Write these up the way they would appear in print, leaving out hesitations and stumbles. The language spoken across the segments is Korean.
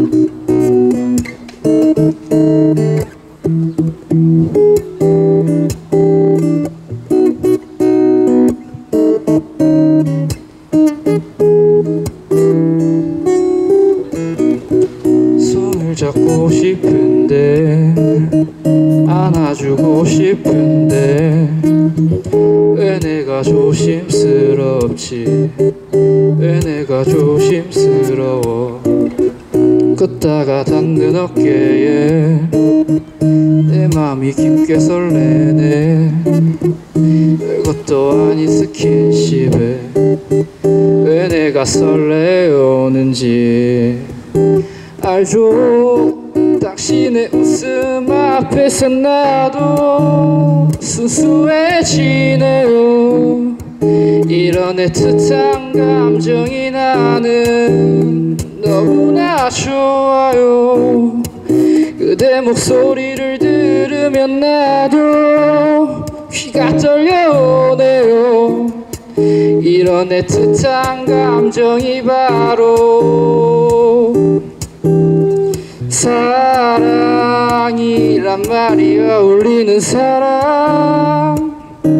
손을 잡고 싶은데 안아주고 싶은데 왜 내가 조심스럽지 왜 내가 조심스러워 걷다가 닿는 어깨에 내 맘이 깊게 설레네 별것도 아닌 스킨십에 왜 내가 설레오는지 알죠 당신의 웃음 앞에서 나도 순수해지네요 이런 애틋한 감정이 나는 너무나 좋아요 그대 목소리를 들으면 나도 귀가 떨려오네요 이런 애틋한 감정이 바로 사랑이란 말이 어울리는 사람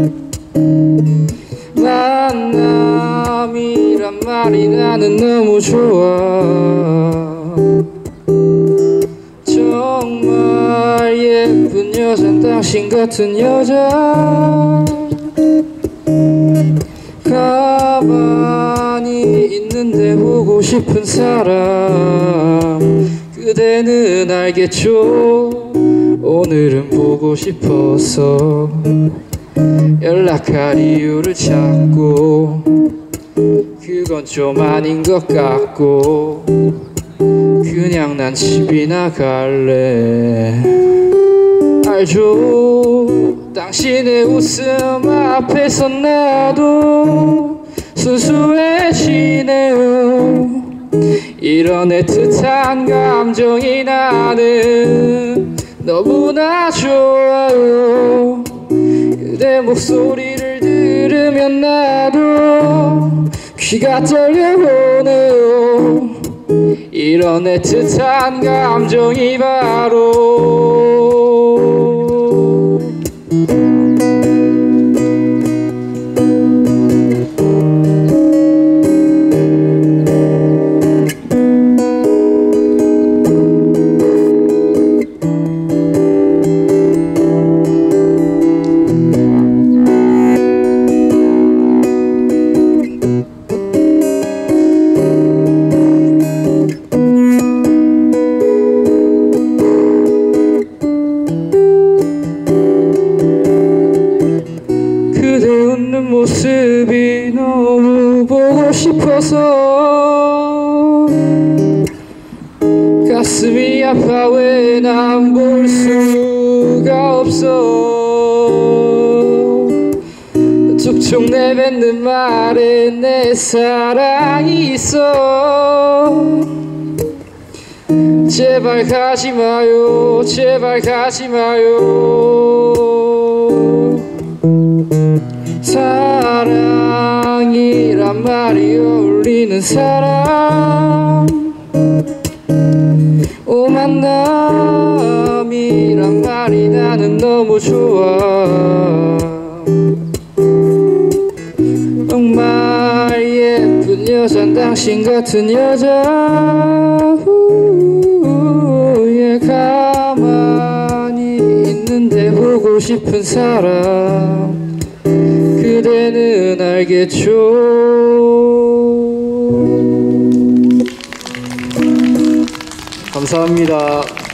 만남이란 말이 나는 너무 좋아 정말 예쁜 여잔 당신 같은 여자 가만히 있는데 보고 싶은 사람 그대는 알겠죠 오늘은 보고 싶어서 연락할 이유를 찾고 그건 좀 아닌 것 같고 그냥 난 집이나 갈래 알죠 당신의 웃음 앞에서 나도 순수해지네요 이런 애틋한 감정이 나는 너무나 좋아요 그대 목소리를 들으면 나도 귀가 떨려오네요 이런 애틋한 감정이 바로 그대 웃는 모습이 너무 보고 싶어서 가슴이 아파 왜 난 볼 수가 없어 툭툭 내뱉는 말에 내 사랑이 있어 제발 가지 마요 제발 가지 마요 사랑이란 말이 어울리는 사람 오 만남이란 말이 나는 너무 좋아 정말 예쁜 여잔 당신 같은 여자 가만히 있는데 보고 싶은 사람 그대는 알겠죠 감사합니다.